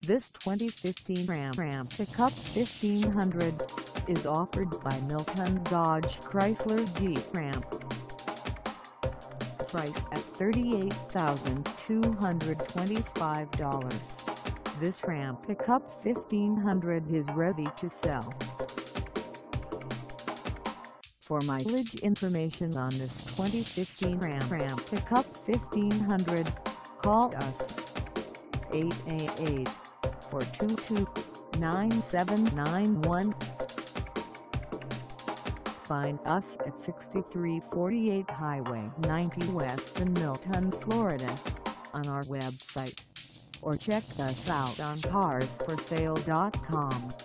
This 2015 Ram Pickup 1500 is offered by Milton Dodge Chrysler Jeep Ram. Price at $38,225. This Ram Pickup 1500 is ready to sell. For mileage information on this 2015 Ram Pickup 1500, call us 888-422-9791. Find us at 6348 Highway 90 West in Milton, Florida, on our website, or check us out on carsforsale.com.